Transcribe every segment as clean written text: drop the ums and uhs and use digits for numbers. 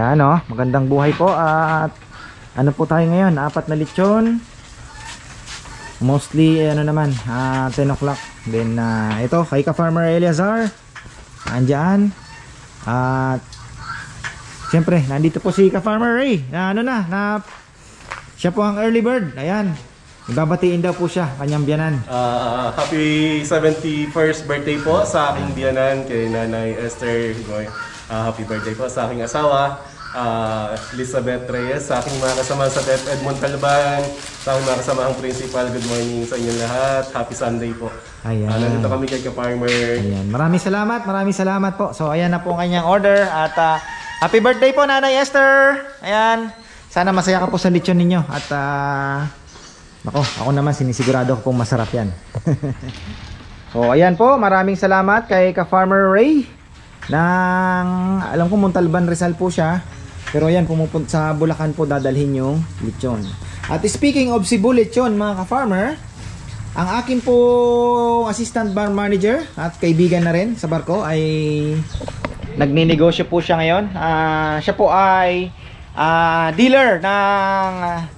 Ayan o, magandang buhay po. At ano po tayo ngayon? 4 na lechon. Mostly ano naman 10 o'clock. Then ito kay ka-farmer Eliazar, andyan. At siyempre nandito po si ka-farmer Ray na siya po ang early bird. Ayan, ibabatiin daw po siya kanyang biyanan. Happy 71st birthday po sa aking biyanan kay Nanay Esther Goy. Happy birthday po sa aking asawa Elizabeth Reyes, sa aking mga kasama sa DepEd Montalban, sa aking mga kasama ang principal. Good morning sa inyong lahat. Happy Sunday po. Ayan. Nandito kami kay ka-farmer. Ayan. Maraming salamat po. So ayan na po ang kanyang order. At happy birthday po Nanay Esther. Ayan, sana masaya ka po sa lechon ninyo. At ako naman sinisigurado ko pong masarap yan. So ayan po, maraming salamat kay ka-farmer Ray alam ko Montalban Rizal po siya, pero ayan, pumupunta sa Bulacan po dadalhin yung lechon. At speaking of Cebu lechon mga ka-farmer, ang akin po assistant bar manager at kaibigan na rin sa barko ay nagninegosyo po siya ngayon. Siya po ay dealer ng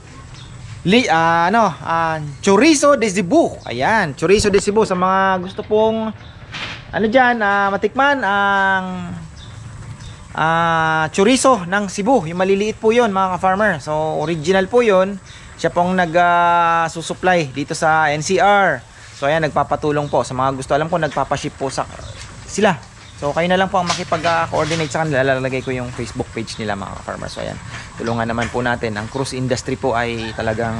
chorizo de Cebu. Ayan, chorizo de Cebu sa mga gusto pong matikman ang chorizo ng Cebu. Yung maliliit po yun mga ka-farmer. So original po yun. Siya pong nag-susupply dito sa NCR. So ayan, nagpapatulong po sa mga gusto. Alam ko nagpapaship po sila. So kayo na lang po ang makipag-coordinate sa kanila. Lalagay ko yung Facebook page nila mga ka-farmer. So ayan, tulungan naman po natin. Ang cruise industry po ay talagang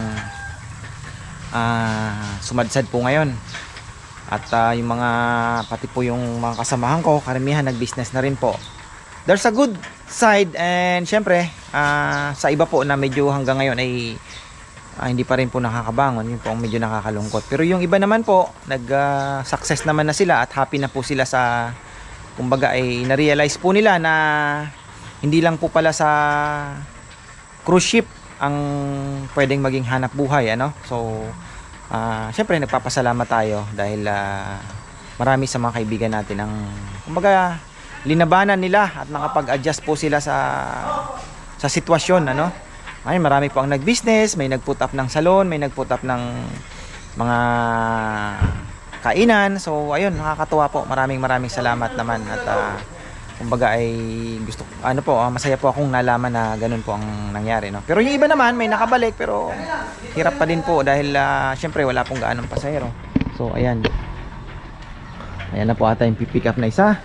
sumadsad po ngayon. At yung mga, pati po yung mga kasamahan ko, karamihan nag-business na rin po. There's a good side, and syempre sa iba po na medyo hanggang ngayon ay hindi pa rin po nakakabangon, yun po ang medyo nakakalungkot. Pero yung iba naman po, nag-success naman na sila at happy na po sila sa, kumbaga ay na-realize po nila na hindi lang po pala sa cruise ship ang pwedeng maging hanap buhay, ano? So syempre nagpapasalamat tayo dahil marami sa mga kaibigan natin ang kumbaga linabanan nila at nakapag-adjust po sila sa sitwasyon, ano. Ay, marami po ang nag-business, may nag-put up ng salon, may nag-put up ng mga kainan. So ayun, nakakatuwa po. Maraming salamat naman at kumbaga ay masaya po akong nalaman na ganun po ang nangyari, no? Pero yung iba naman may nakabalik pero hirap pa din po dahil syempre wala pong gaanong pasahero. So ayan. Ayan na po ata yung pick up na isa.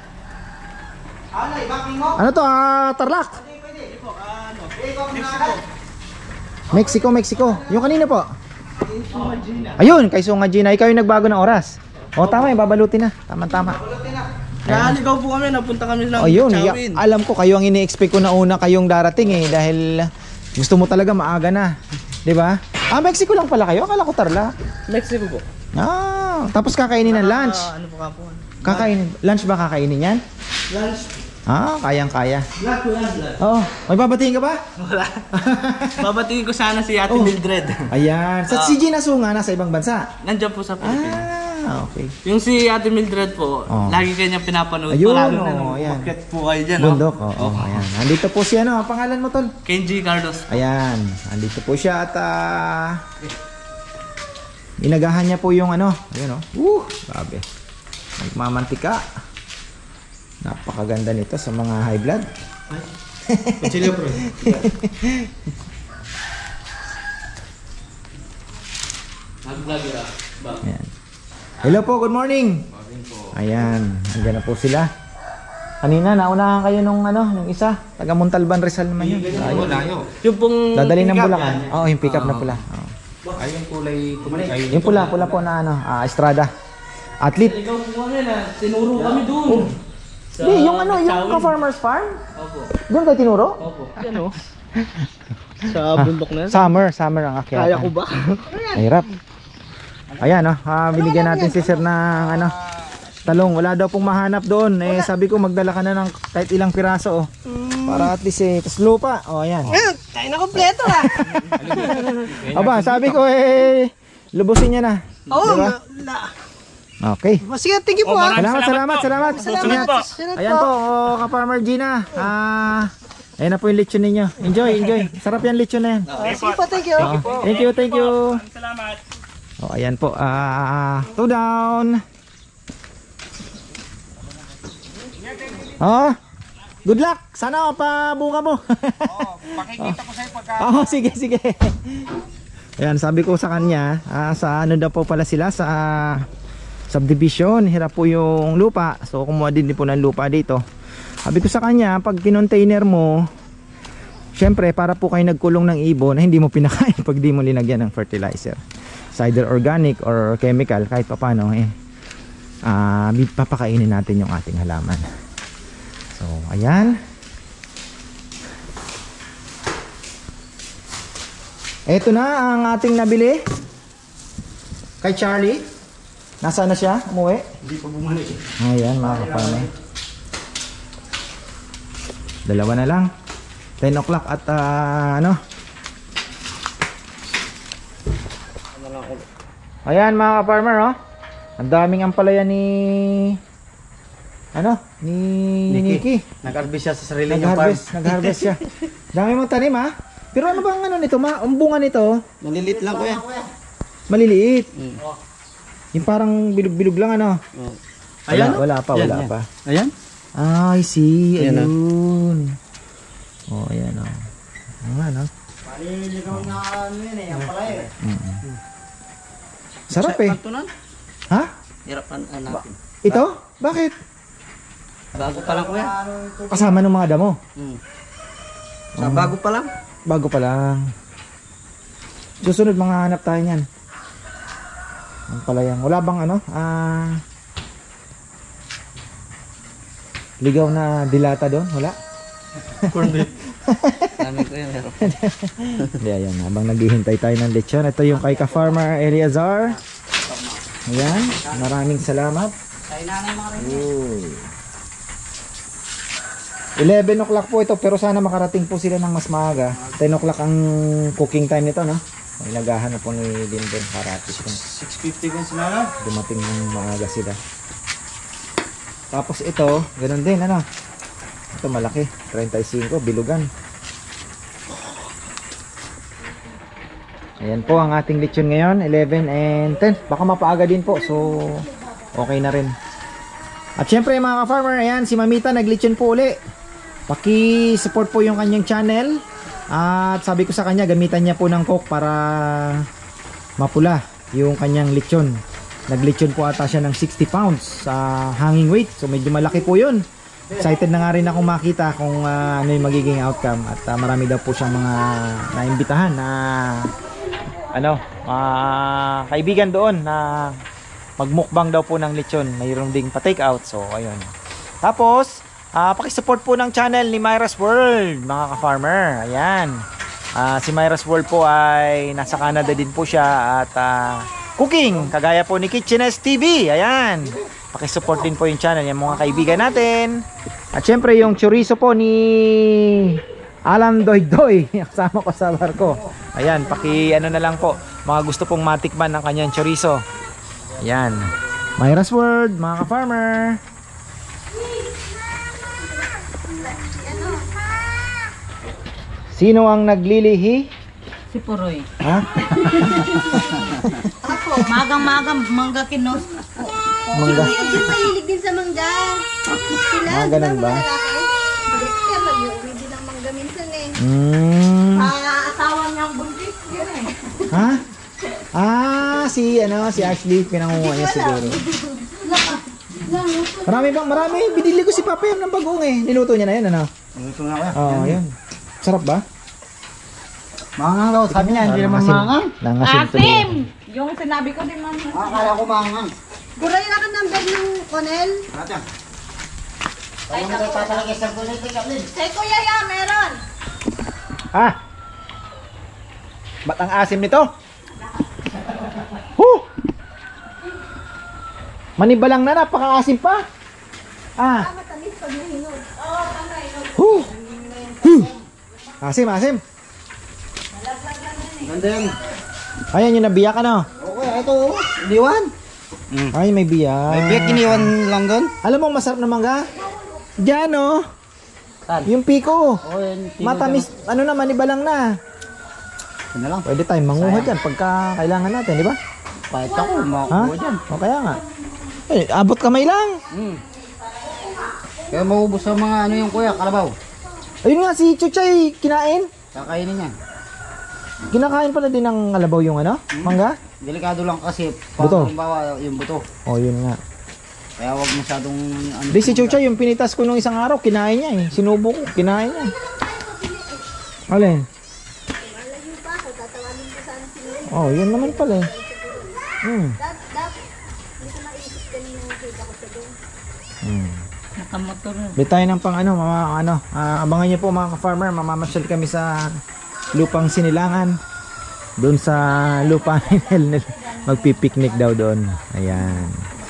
Ano to? Tarlac? Mexico. Yung kanina po? Ayun, kay Sunga Gina. Ikaw yung nagbago ng oras. O tama, babalutin na. Tama. Naligaw po kami, napunta kami lang Chawin. Alam ko kayo ang ini-expect ko na una kayong darating dahil gusto mo talaga maaga na, 'di ba? Mexico lang pala kayo, akala ko Tarlac. Mexico po. Tapos kakainin ng lunch. Ano po kapon? Lunch ba kakainin yan? Lunch. Kayang-kaya. Vlog po yan, vlog. Oo, may babatiin ka ba? Wala. Babatiin ko sana si Ate Mildred. Ayan. Si Gina Sunga nasa ibang bansa. Nandiyan po sa Pilipinas. Okay. Yung si Ate Mildred po, lagi kanya pinapanood. Ayun, lalo na umakyat po kayo dyan. Bundok, ayan. Andito po siya, ang pangalan mo, Tol? Kenji Carlos. Ayan, andito po siya at inagahan niya po yung ayun grabe. Nagmamantika. Napakaganda nito sa mga high blood. Kuchilyo bro. Ayan. Hello po, good morning. Ayan, andyan na po sila. Kanina naunahan kayo nung isa, taga Montalban Rizal naman yun. Yung pong dadali ng Bulacan. Yung pick up na pula. Yung kulay Yung pula po na Estrada. Athlete. Ikaw po kami na, tinuro kami doon. Hindi, yung ka-farmer's farm? Opo. Doon kayo tinuro? Opo. Yan sa bundok na yan. Summer ang akyatan. Kaya ko ba? Hirap. Ayan binigyan natin si sir ng talong. Wala daw pong mahanap doon. Sabi ko magdala ka na ng kahit ilang piraso para at least tas lupa. Ayan. Tayo na kompleto Aba, sabi ko lubusin niya na. Diba? Okay. Sige, thank you po. Salamat. Salamat po. Ayan po, ka-farmer Gina. Ayan na po yung lechon ninyo. Enjoy, enjoy. Sarap yan lechon na yan. Sige po, thank you. Thank you, thank you. Salamat. Oh, ayan po. Two down. Oh, good luck. Sana pabuka mo. Pakikita ko sa'yo pagka... Oh, sige, sige. Ayan, sabi ko sa kanya, sa ano daw po pala sila, sa subdivision. Hirap po yung lupa. So, kumuha din po ng lupa dito. Sabi ko sa kanya, pag kinontainer mo, syempre, para po kayo nagkulong ng ibon na hindi mo pinakain pag di mo linagyan ng fertilizer. It's either organic or chemical, kahit pa paano, papakainin natin yung ating halaman. So, ayan. Ito na ang ating nabili kay Charlie. Nasaan na siya? Umuwi? Hindi pa bumalik. Ayan, mga kaparme. Dalawa na lang. 10 o'clock at ano? Ayan, mga ka-farmer, oh. Ang daming ampalaya ni ano? Ni Nikki. Nag-harvest siya sa sarili niyang farm. Nag-harvest siya. Dami mong tanim, ha? Pero ano bang ano nito, ma? Umbungan nito? Nalilit lang kuya. Maliliit. Yung parang bilog-bilog lang, ano? Ayan, Wala pa. Ayan. Ah, I see. Ayan, Ayun. Oh, ayan, oh. Ano, Maliligaw na ano yun eh, ang palay eh. Sarap eh. Pantunan? Ha? Hirap natin. Ito? Bakit? Bago pa lang kuya. Kasama ng mga damo. Sa bago pa lang. Bago pa lang. Susunod mga hanap tayo niyan. Ang palayang. Wala bang ano? Ligaw na dilata doon? Wala? Corn beef. Dami ko yun. Hindi, ayan. Habang naghihintay tayo ng lechon. Ito yung kay ka-farmer Eliazar. Ayan. Maraming salamat. Uy. 11 o'clock po ito, pero sana makarating po sila ng mas maaga. 10 o'clock ang cooking time nito, no? May naghahanap po ni Linden Karatis kung 650 kung sinala. dumating ng maaga sila. Tapos ito, ganun din, ano? Ito malaki, 35, bilugan. Ayan po ang ating lechon ngayon, 11 and 10. Baka mapaaga din po, so okay na rin. At syempre mga ka-farmer, ayan, si Mamita naglechon po uli. Paki-support po yung kanyang channel. At sabi ko sa kanya, gamitan niya po ng coke para mapula yung kanyang lechon. Naglechon po ata siya ng 60 pounds sa hanging weight. So medyo malaki po yun. Excited na nga rin akong makita kung ano yung magiging outcome. At marami daw po siyang mga naimbitahan na ano, kaibigan doon na magmukbang daw po ng lechon. Mayroon ding pa-take out. So ayun. Tapos pakisupport po ng channel ni Myra's World, mga ka-farmer. Ayan. Si Myra's World po ay nasa Canada din po siya at cooking, kagaya po ni Kitchenest TV. Ayan. Pakisupport din po yung channel, yung mga kaibigan natin. At syempre yung chorizo po ni Alan Doydoy, kasama ko sa barko. Ayan, ano na lang po, mga gusto pong matikman ng kanyang chorizo. Ayan. Myra's World, mga ka-farmer. Sino ang naglilihi? Si Puroy. Ha? Ako, magang-magang mangga kinos. Mangga. Yung mahilig din sa mangga. Sila, Ah, ganun ba? Dexter, mag-uwi din ng mangga minsan eh. Asawa niyang buntis. Yun eh. Ha? Si Ashley, pinangunguha niya siguro. Marami. Binili ko si Papa yung ng bagoong eh. Niluto niya na yun, ano? Ito nga kuya. Oo, yun. Sarap ba? Mangang daw. Sabi niya, hindi naman mangang. Nangasim to din. Yung sinabi ko din man. Akala ko mangang. Guray na ka number ng Conel. Ate. Kaya mo tayo tatalagay sa gulit ni Kaplin. Say Kuya ya, meron. Ha? Ba't ang asim nito? Huh! Manibalang na, napaka-asim pa. Matamis pag nahinog. Huh! Huh! Asim. Ganda yan. Ayan yung nabiyak, ano? Okay, ito. Iniwan. Ay, may biyak. May biyak iniwan lang doon. Alam mo, masarap na mangga? Diyan, oh. Saan? Yung piko. Oo, yun. Matamis, ano naman, iba lang na. Yun na lang. Pwede tayong manguha dyan pagka kailangan natin, di ba? Kahit ako, Ha? makakuha dyan. O kaya nga. Eh, abot kamay lang. Kaya maubos sa mga ano yung kuya, kalabaw. Ayun nga, si Chuchay, kinain. Kakainin niya. Kinakain pala din ng kalabaw yung ano, mangga. Delikado lang kasi. Buto. Halimbawa, yung buto. O, yun nga. Kaya wag masyadong ano. Di si Chuchay, yung pinitas ko nung isang araw, kinain niya eh. Sinubo ko, kinain niya. Alin? Malayo pa ako, tatawagin ko sana si Noel. Oh, yun naman pala eh. Hmm. Hindi ko naisip kanina nakita ko sa doon. Nakamotor na. Bili tayo ng pang ano, abangan niyo po mga ka-farmer, mamamasyal kami sa lupang Sinilangan. Doon sa lupa ni Nel, magpipiknik daw doon. Ayan.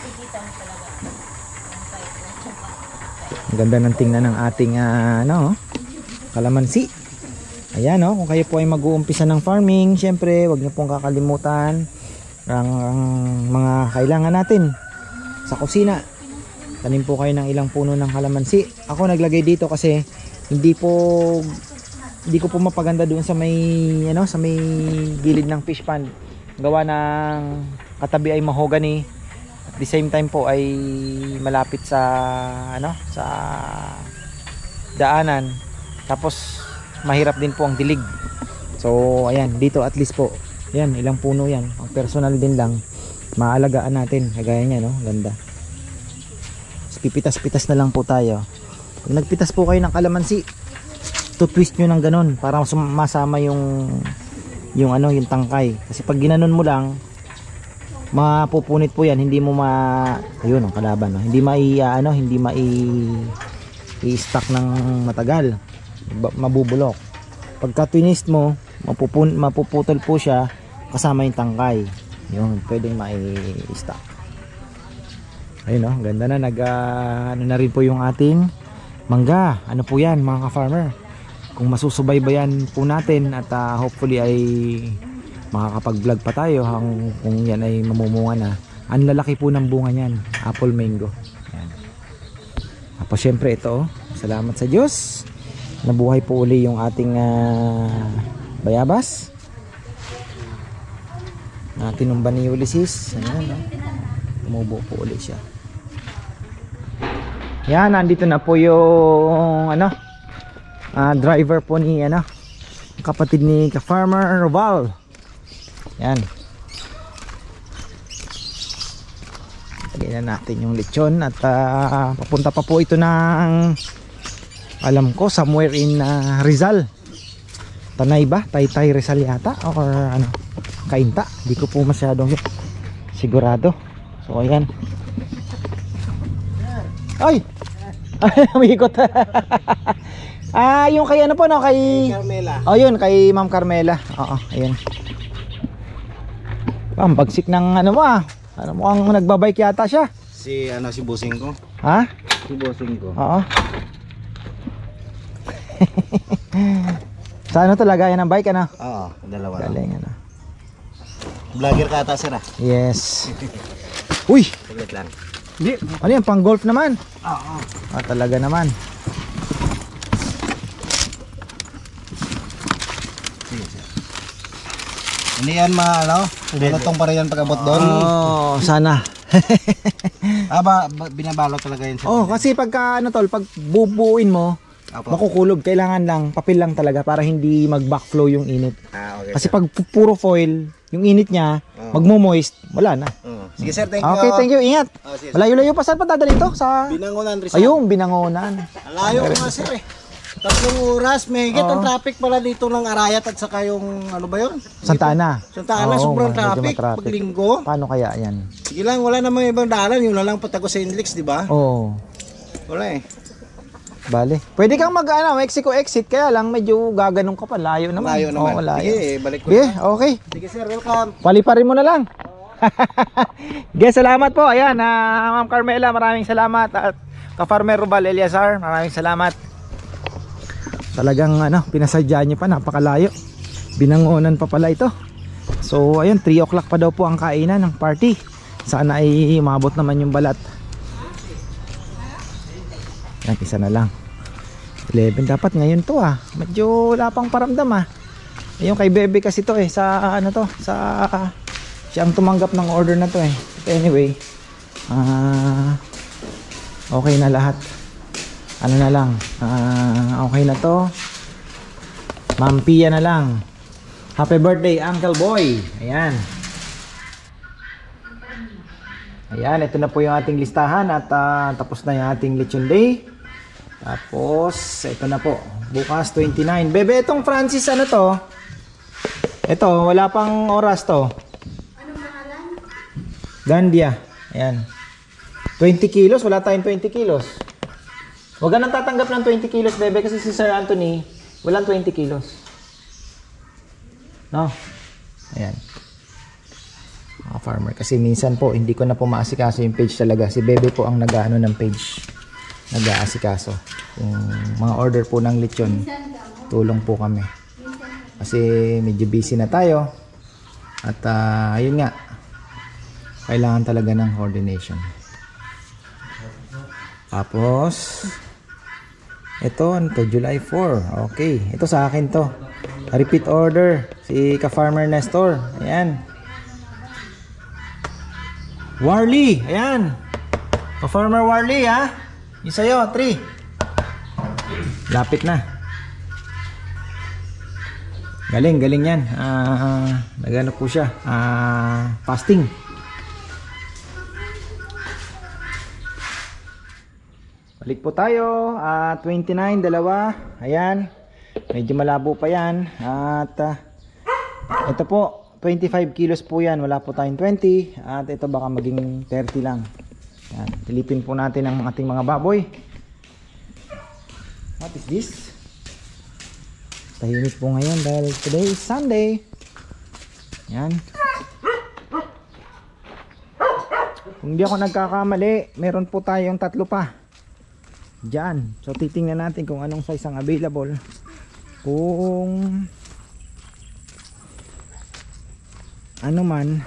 Ang ganda ng tingnan ng ating kalamansi. Ayan kung kayo po ay mag-uumpisa ng farming, syempre, wag niyo pong kakalimutan ang mga kailangan natin sa kusina. Tanim po kayo ng ilang puno ng kalamansi. Ako naglagay dito kasi hindi ko po mapaganda doon sa may sa may gilid ng fish pond. Gawa ng katabi ay mahogany. At the same time po ay malapit sa sa daanan. Tapos mahirap din po ang dilig. So ayan, dito at least po. Ayan, ilang puno yan. Ang personal din lang maalagaan natin. Kagaya niya, no? Ganda. Pipitas-pitas na lang po tayo. Pag nagpitas po kayo ng kalamansi, twist nyo ng ganun para masama yung tangkay. Kasi pag ginanon mo lang, mapupunit po yan. Hindi mo ayun ang kalaban, no? Hindi i-stack ng matagal. Mabubulok. Pagka twist mo, mapuputol po siya kasama yung tangkay. Yun, pwedeng mai-stack. Ayun ganda na na rin po yung ating mangga. Ano po yan mga ka-farmer? Kung masusubaybayan po natin at hopefully ay makakapag-vlog pa tayo kung yan ay mamumunga na. Ang lalaki po ng bunga niyan, apple mango. Ayan. Tapos syempre ito, salamat sa Diyos. Nabuhay po uli yung ating bayabas. Tinumban ni Ulysses. Ayan, tumubo po uli siya. Yan, nandito na po yung driver po ni kapatid ni ka-farmer Roval. Yan. Lagyan na natin yung lechon at papunta pa po ito ng alam ko somewhere in Rizal. Tanay ba? Taytay Rizal yata or Kainta. Hindi ko po masyadong sigurado. So ayan. Ay! Umikot. Yung kay po kay Carmela. Oh, yun kay Ma'am Carmela. Oo, ayun. Ang bagsik ng mukhang nagbabike yata siya. Si busing ko. Ha? Si busing ko. Oo. Sa talaga yan ang bike Oo, dalawa lang. Galing Vlogger ka ata sir Yes. Uy! Saglit lang. Hindi. Ano yan? Pang golf naman? Oo. Talaga naman. Hindi yan malutong pa rin yan pag-abot doon. Oh, sana. Binabalot talaga yun. Kasi pagka pag bubuuin mo, makukulob. Kailangan lang, papel lang talaga para hindi mag-backflow yung init. Okay, kasi pag puro foil, yung init niya, magmo-moist, wala na. Sige sir, thank you. Okay, thank you. Ingat. Sige, Malayo-layo pa. Saan pa dadalhin to? Sa Binangonan Rizal. Ayun, Binangonan. Alayo nga sir 3 oras. May ang traffic pala dito ng Arayat at saka yung ba yun? Santa Ana. Santa Ana, Oo, sobrang medyo traffic matraffic. pag linggo. Paano kaya yan? Sige lang, wala namang ibang daanan. Yung lang patago sa Inlix, di ba? Oo. Wala Bale. Pwede kang Mexico exit, kaya lang medyo gaganong ka pa. Layo naman. Layo naman. Oo, layo. Sige, balik ko Sige, na. okay. Sige sir, welcome. Paliparin mo na lang. Sige, salamat po. Ayan, Ma'am Carmela, maraming salamat. At ka-farmer Rubal Eliazar, maraming salamat. Talagang pinasadya niyo pa, napakalayo. Binangonan pa pala ito. So, ayun, 3 o'clock pa daw po ang kainan ng party. Sana ay umabot naman yung balat. Yan, isa na lang. 11 dapat ngayon to ah. Medyo wala pang paramdam ah. Yung kay Bebe kasi to eh, sa ano to, sa siyang tumanggap ng order na to eh. But anyway, okay na lahat. Ano na lang, okay na to. Ma'am Pia na lang. Happy birthday Uncle Boy. Ayan. Ayan, ito na po yung ating listahan at tapos na yung ating lechon day. Tapos ito na po, bukas 29. Bebe, itong Francis ano to? Ito, wala pang oras to. Anong pangalan? Gandia. Ayan. 20 kilos, wala tayong 20 kilos. Huwag ka nang tatanggap ng 20 kilos, Bebe, kasi si Sir Anthony, walang 20 kilos. No? Ayan. Mga farmer. Kasi minsan po, hindi ko na po maasikaso yung page talaga. Si Bebe po ang nag-ano ng page. Nag-aasikaso. Yung mga order po ng lechon, tulong po kami. Kasi medyo busy na tayo. At ayun nga, kailangan talaga ng coordination. Tapos ito, ano to? July 4. Okay, ito sa akin to. Repeat order. Si ka-farmer Nestor. Ayan. Warley. Ayan. Ka-farmer Warley ha. Yung sa'yo, 3. Lapit na. Galing, galing yan. Nagano po siya. Fasting. Balik po tayo. 29, dalawa. Ayan. Medyo malabo pa yan. At ito po, 25 kilos po yan. Wala po tayong 20. At ito baka maging 30 lang. Ayan. Pilipin po natin ang ating mga baboy. What is this? Tahimik po ngayon dahil today is Sunday. Yan. Kung hindi ako nagkakamali, meron po tayong 3 pa diyan. So titingnan natin kung anong size ang available. Kung ano man,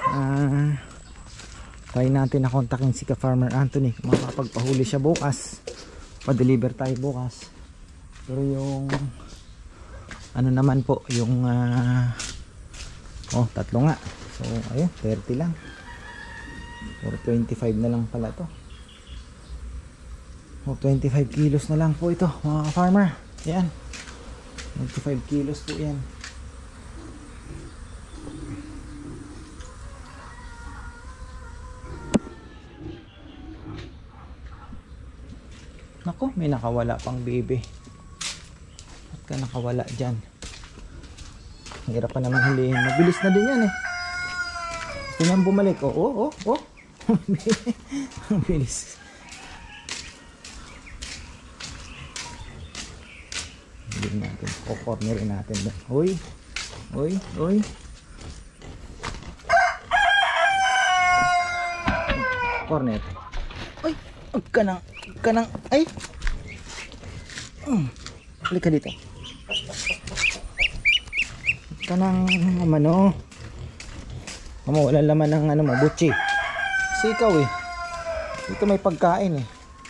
try natin na kontakin si ka-farmer Anthony kung makapagpahuli siya bukas. Pa-deliver tayo bukas. Pero yung ano naman po yung 3 nga. So ayun, 30 lang. Or 25 na lang pala to. 25 kilos na lang po ito mga farmer. Yan. 25 kilos po yan. Nako, may nakawala pang bebe. Ba't ka nakawala dyan? Hirap pa naman hulihin. Mabilis na din yan eh. Gusto niyang bumalik. Oo. Mabilis. Hindi natin. Cornerin natin. Uy. Corner. Uy. Huwag ka nang. Ay. Balik ka dito. Ito nang ano, wala laman ng ano mo, butchi. Kasi ikaw eh, dito may pagkain eh.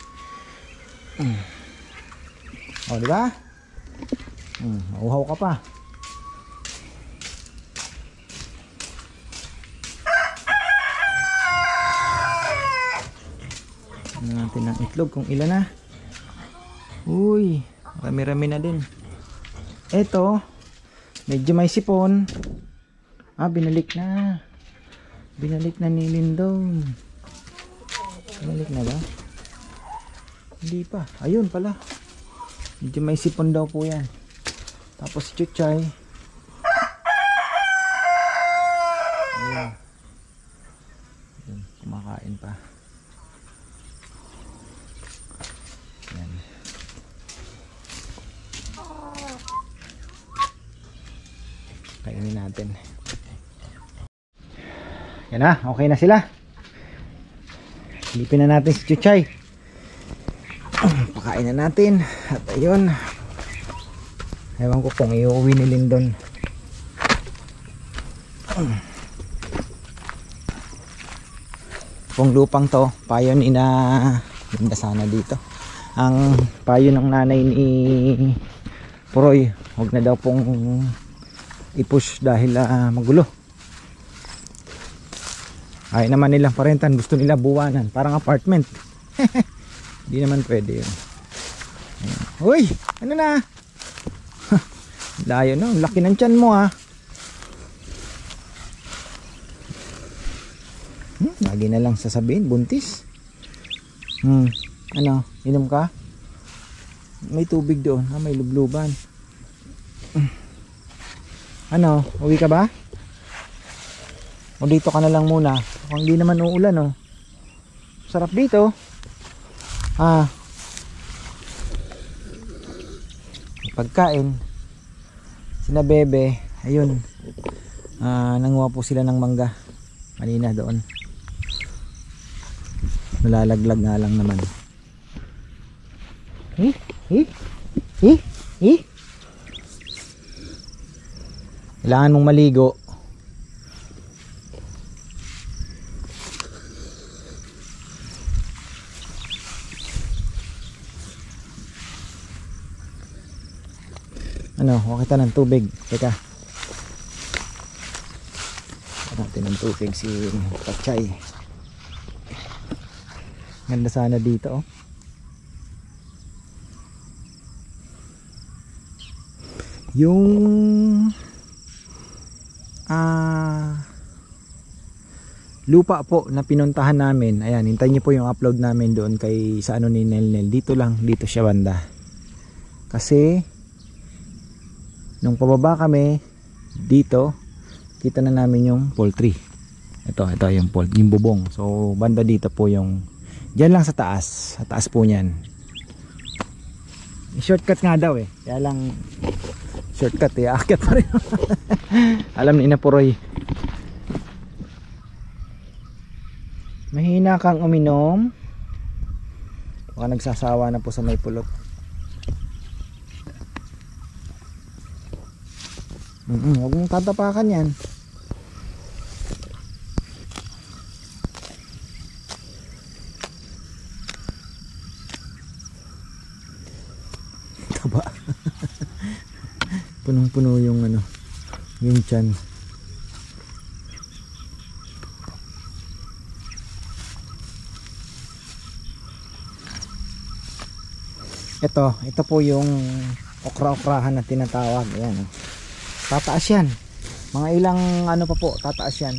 O diba? Uhaw ka pa. Ano natin ng itlog kung ilan na. Uy, rami-rami na din. Eto, medyo may sipon. Binalik na. Binalik na ni Lindong. Binalik na ba? Hindi pa. Ayun pala. Medyo may sipon daw po yan. Tapos si Chuchay. Ayun. Ayun, kumakain pa. Yan. Kainin natin. Yan na, okay na sila. Silipin na natin si Chuchay. Pakain na natin. At ayun, ewan ko kung iuwi ni Lindon. Kung lupang to, payon ina linda sana dito. ang payo ng nanay ni Puroy, huwag na daw pong i-push dahil magulo. Ay naman nilang parentan, gusto nila buwanan, parang apartment. Hindi naman pwede yun. Ayan. Uy, ano na? Layo na, laki ng tiyan mo ha. Lagi na lang sasabihin, buntis. Ano, inom ka? May tubig doon, may lubluban. Ano, uwi ka ba? O dito ka na lang muna. Kung hindi naman uulan oh. Sarap dito. Pagkain. Sina Bebe, ayun. Nanguha po sila ng mangga. Kanina doon. Nalalaglag nga lang naman. Kailangan mong maligo. Ano, wakita ng tubig. Teka. Natin ng tubig si Pachay. Ganda sana dito oh. Yung lupa po na pinuntahan namin, ayan, hintayin niyo po yung upload namin doon kay sa ano ni Nelnel. Dito lang, dito siya banda. Kasi nung pababa kami dito, kita na namin yung poultry. Ito yung yung bubong. So banda dito po yung diyan lang sa taas po niyan. Shortcut nga daw eh. Kaya lang shortcut eh, aakyat pa rin. Alam ni Ina Puroy. Mahina kang uminom. Baka nagsasawa na po sa may pulot. Huwag mong tatapakan yan. Taba. Punong-puno yung ano, yung tiyan. Ito po yung okra-okrahan na tinatawag. Ayan. Tataas yan. Mga ilang ano pa po, tataas yan.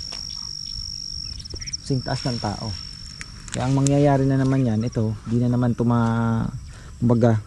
Sing taas ng tao. Kaya ang mangyayari na naman yan, ito, di na naman kumbaga,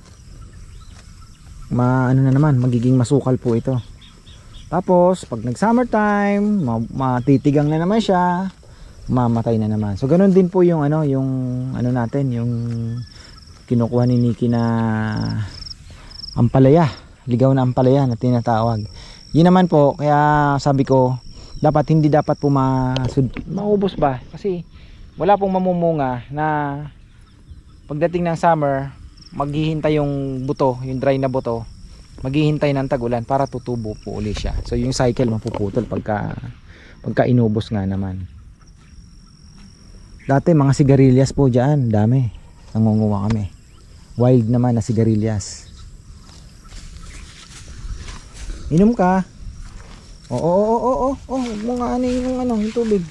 ano na naman, magiging masukal po ito. Tapos, pag nag summertime, matitigang na naman siya, mamatay na naman. So, ganun din po yung ano natin, yung kinukuha ni Nikki na ampalaya, ligaw na ampalaya na tinatawag. Yun naman po, kaya sabi ko, hindi dapat po maubos ba? Kasi wala pong mamumunga na pagdating ng summer, maghihintay yung buto, yung dry na buto, maghihintay ng tag-ulan para tutubo po uli siya. So yung cycle mapuputol pagka inubos nga naman. Dati mga sigarilyas po dyan, dami. Nangunguha kami. Wild naman na sigarilyas. Inom ka. Oo. Mga ano yung tubig.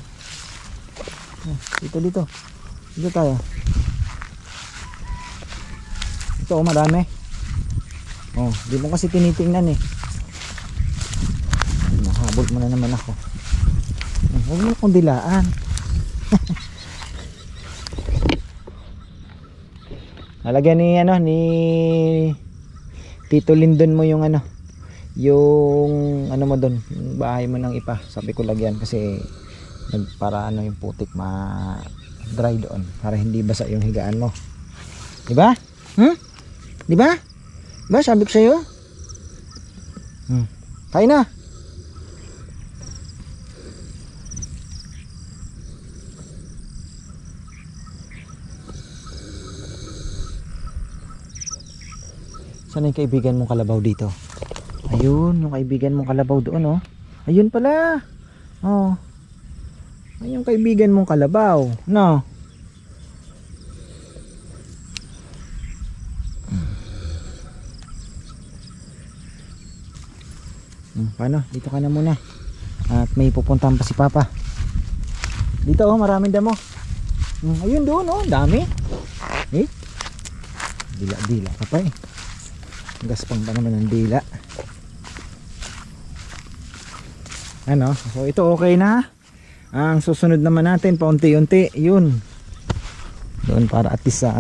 Dito. Dito tayo. Ito marami. Di mo kasi tinitingnan eh. Nahabol mo na naman ako. Huwag mo akong dilaan. Nalagyan ni Tito Lindon mo yung mo doon, yung bahay mo nang ipa. Sabi ko lagyan kasi para yung putik dry doon para hindi basa yung higaan mo. Di ba? Di ba? Ba sabi ko sa iyo? Kain na. Saan yung kaibigan mong kalabaw dito? Ayun, yung kaibigan mong kalabaw doon oh. Ayun pala. Ayun yung kaibigan mong kalabaw. No. Paano? Dito ka na muna. At may pupuntahan pa si Papa. Dito oh, maraming damo. Ayun doon oh, dami. Dila ka pa eh. Gaspang pa naman ng dila. Ano? So ito okay na. Ang susunod naman natin paunti-unti, yun. Doon para at least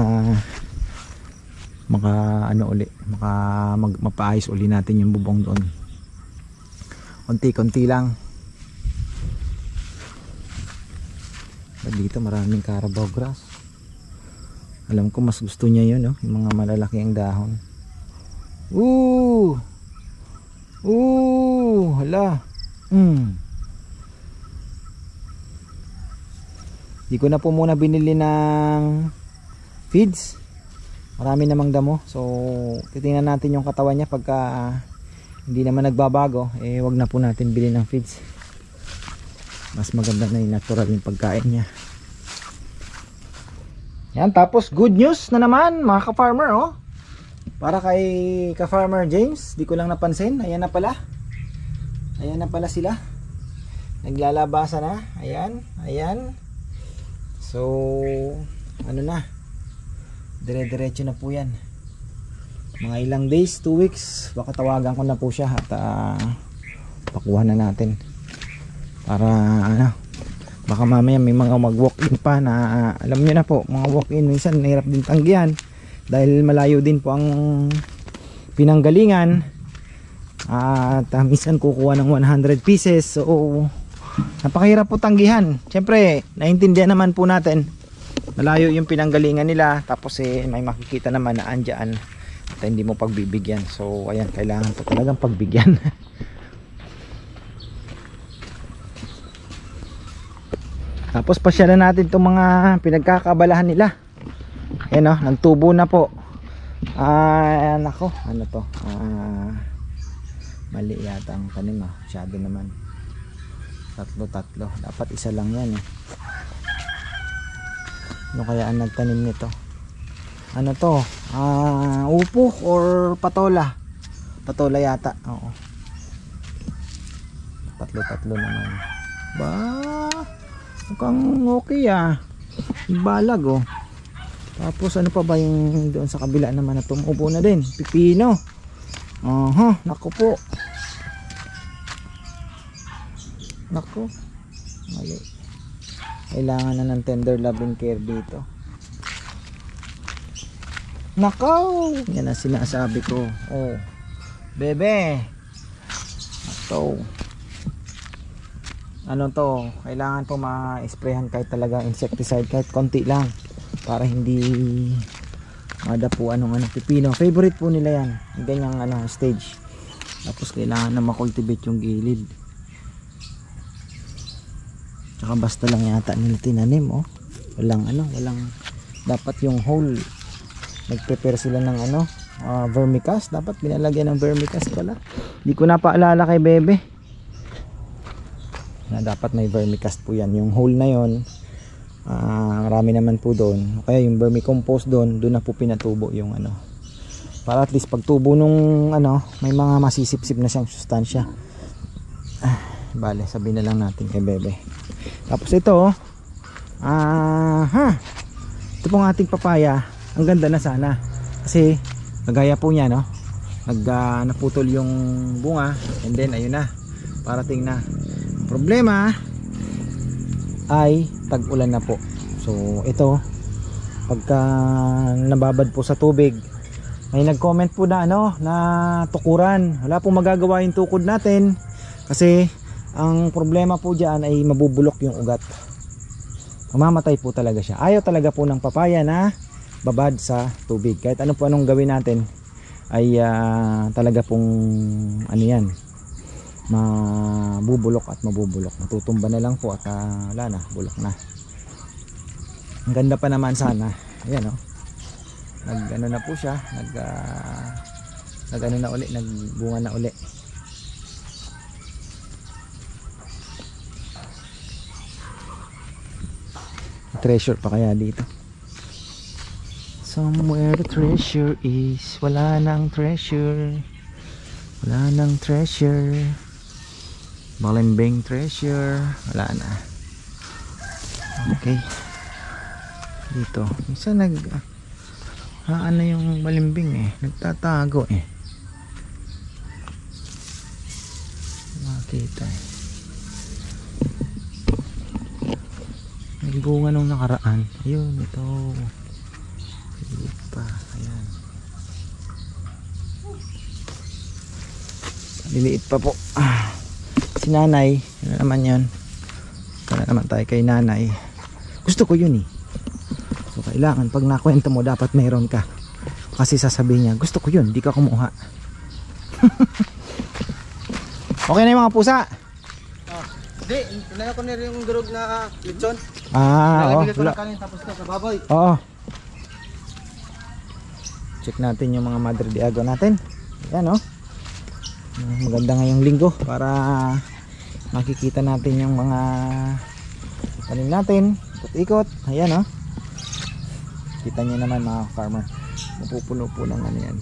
mapaayos uli natin yung bubong doon. Unti-kunti lang. Dito maraming Carabao grass. Alam ko mas gusto niya yun, no? Yung mga malalaki ang dahon. Hala. Di ko na po muna binili ng feeds. Marami namang damo. So titingnan natin yung katawan niya. Pagka hindi naman nagbabago, wag na po natin bilhin ng feeds. Mas maganda na yung natural yung pagkain niya. Yan, tapos good news na naman mga ka-farmer, oh. Para kay ka-farmer James, di ko lang napansin. Ayan na pala. Ayan na pala sila. Naglalabasa na. Ayan. So, ano na? Dire-diretso na po yan. Mga ilang days, 2 weeks, baka tawagan ko na po siya at pakuha na natin. Para baka mamaya may mga mag-walk-in pa na alam nyo na po, mga walk-in minsan nahirap din tanggihan dahil malayo din po ang pinanggalingan at minsan kukuha ng 100 pieces. So napakahirap po tanggihan. Siyempre naintindihan naman po natin, malayo yung pinanggalingan nila, tapos may makikita naman na andyan at hindi mo pagbibigyan. So ayan, kailangan po talagang pagbigyan. Tapos pasyalan natin itong mga pinagkakabalahan nila. Ayan o, nagtubo na po. Nako, ano to? Mali yata ang tanim, masyado naman. Tatlo. Dapat isa lang yan eh. Ano kaya ang nagtanim nito? Ano to? Upo or patola? Patola yata. Oo. Tatlo naman. Ba? Mukhang okay balag oh. Tapos ano pa ba yung doon sa kabila naman na tumubo na din? Pipino. Naku po. Naku. Mali. Kailangan na ng tender loving care dito. Nakaw. Yan ang sinasabi ko. Oh. Bebe. Ito. Ano to, kailangan po ma-sprayhan kahit talagang insecticide, kahit konti lang para hindi madapuan ng pipino. Favorite po nila yan, ganyang stage. Tapos kailangan na makultivate yung gilid. Tsaka basta lang yata nila tinanim, oh. Walang dapat yung hole. Nag-prepare sila ng vermicast, dapat binalagyan ng vermicast pala. Di ko na paalala kay Bebe na dapat may vermicast po yan. Yung hole na yon, marami naman po doon. Kaya yung vermicompost doon na po pinatubo yung para at least pag tubo nung may mga masisipsip na siyang sustansya. Bale, sabihin na lang natin kay Bebe. Tapos ito ito pong ating papaya, ang ganda na sana kasi nagaya po niya, no? Naputol yung bunga and then ayun na, parating na. Problema ay tag-ulan na po. So ito, pagka nababad po sa tubig, may nag-comment po na na tukuran. Wala pong magagawa yung tukod natin kasi ang problema po dyan ay mabubulok yung ugat. Mamamatay po talaga siya. Ayaw talaga po ng papaya na babad sa tubig. Kahit ano po anong gawin natin ay talaga pong yan, mabubulok at mabubulok. Matutumba na lang po at wala na, bulok na. Ang ganda pa naman sana. Ayan na po siya, na uli, nagbunga na uli. Treasure pa kaya dito? Somewhere the treasure is. Wala nang treasure. Wala nang treasure. Balimbing treasure. Wala na. Okay. Dito. Isa ano yung balimbing eh. Nagtatago eh. Makita eh. May bunga nung nakaraan. Ayun, ito. Liit pa. Ayan. Liliit pa po. Si nanay, ano naman yun? Para naman tayo kay nanay. Gusto ko yun eh. So kailangan pag nakwento mo dapat mayroon ka. Kasi sasabihin niya, gusto ko yun, di ka kumuha. Okay na yung mga pusa? Hindi, tinaya ko na rin yung durog na lechon. Oo. Nalagay ko ng kanin tapos na sa baboy. Oo. Check natin yung mga Madre de Agua natin. Ayan oh. Maganda ngayong linggo para makikita natin yung mga tanim natin. Ikot-ikot. Ayan oh. Kita nyo naman mga farmer. Mapupuno po ng ano yan.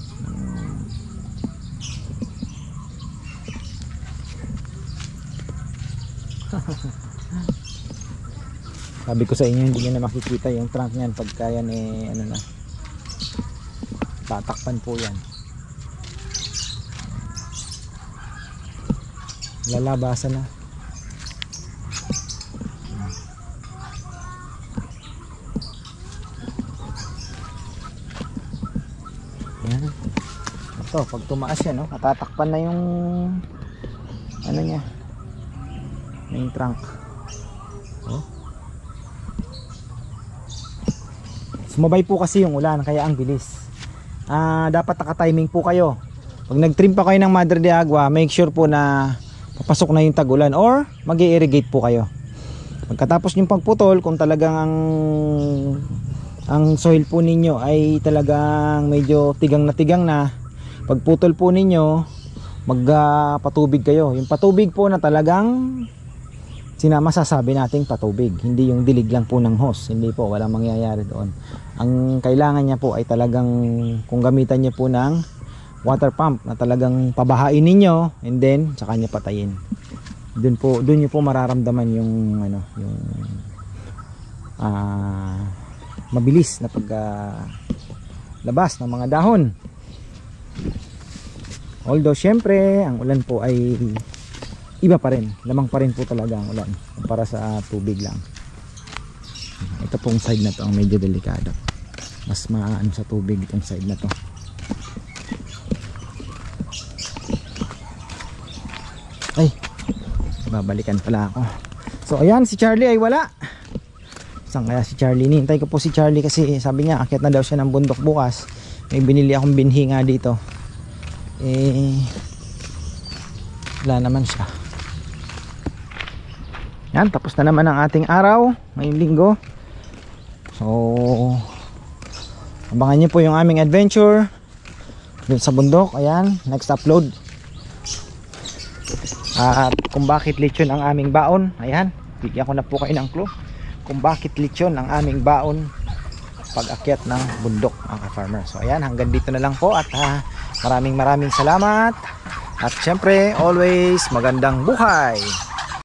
Sabi ko sa inyo hindi nyo na makikita yung trunk nyan pagka yan eh ano na tatakpan po yan, lalabasan na. Yan. Ito pag tumaas yan no, tatakpan na yung ano nya, yung trunk. Oh. Sumabay po kasi yung ulan kaya ang bilis. Dapat naka-timing po kayo. Pag nag-trim pa kayo ng Madre de Agua, make sure po na papasok na yung tag-ulan or mag-i-irrigate po kayo. Pagkatapos yung pagputol, kung talagang ang soil po ninyo ay talagang medyo tigang na, pagputol po ninyo, magpatubig kayo. Yung patubig po na talagang masasabi nating patubig, hindi yung dilig lang po ng hose. Hindi po, walang mangyayari doon. Ang kailangan niya po ay talagang kung gamitan niya po ng water pump na talagang pabahain ninyo and then saka niya patayin. Doon niyo po mararamdaman yung ano, yung mabilis na labas ng mga dahon. Although syempre ang ulan po ay iba pa rin, lamang pa rin po talaga ang ulan para sa tubig lang. Ito pong side na to ang medyo delikado, mas maano sa tubig itong side na to. Ay, babalikan pala ako. So ayan, si Charlie ay wala. Saan kaya si Charlie? Nihintay ko po si Charlie kasi sabi niya akyat na daw siya ng bundok bukas. May binili akong binhi nga dito, wala naman siya. Yan, tapos na naman ang ating araw ngayong linggo. So abangan nyo po yung aming adventure dun sa bundok. Ayan, next upload. At kung bakit lechon ang aming baon. Ayan, bigyan ko na po kayo ng clue kung bakit lechon ang aming baon pag akyat ng bundok mga ka-farmer. So ayan, hanggang dito na lang po. At maraming salamat. At syempre always magandang buhay.